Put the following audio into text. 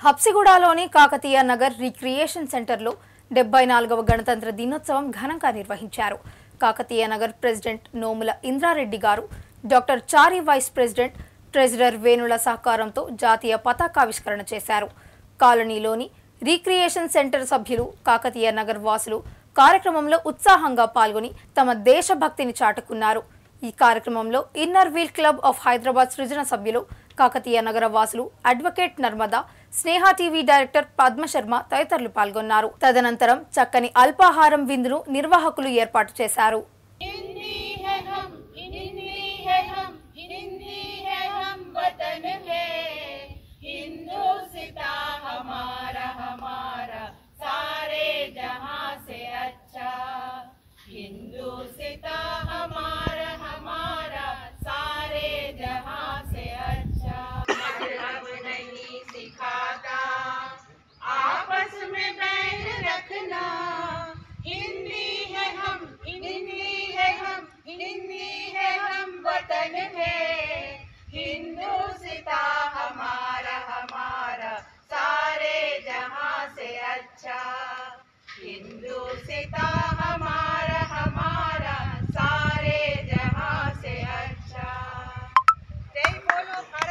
హబ్సిగూడలోని Kakatiya Nagar recreation సెంటర్లో 74వ గణతంత్ర దినోత్సవం ఘనంగా నిర్వహించారు. కాకతీయ నగర్ ప్రెసిడెంట్ నోముల ఇంద్రారెడ్డి గారు, doctor Chari vice president, treasurer వేణుల సహకారంతో జాతీయ పతాకావిష్కరణ చేశారు. కాలనీలోని రిక్రియేషన్ సెంటర్ సభ్యులు, కాకతీయ నగర్ వాసులు కార్యక్రమంలో ఉత్సాహంగా పాల్గొని తమ దేశభక్తిని చాటుకున్నారు. ఈ కార్యక్రమంలో inner wheel club of Hyderabad Srujana సభ్యులు, కాకతీయ నగర వాసులు, advocate Narmada, Sneha TV director Padmasharma తదితరులు పాల్గొన్నారు. తదనంతరం చక్కని అల్పాహారం విందును నిర్వాహకులు ఏర్పాటు చేశారు. हिंदुस्तान हमारा हमारा सारे जहां से अच्छा, हिंदुस्तान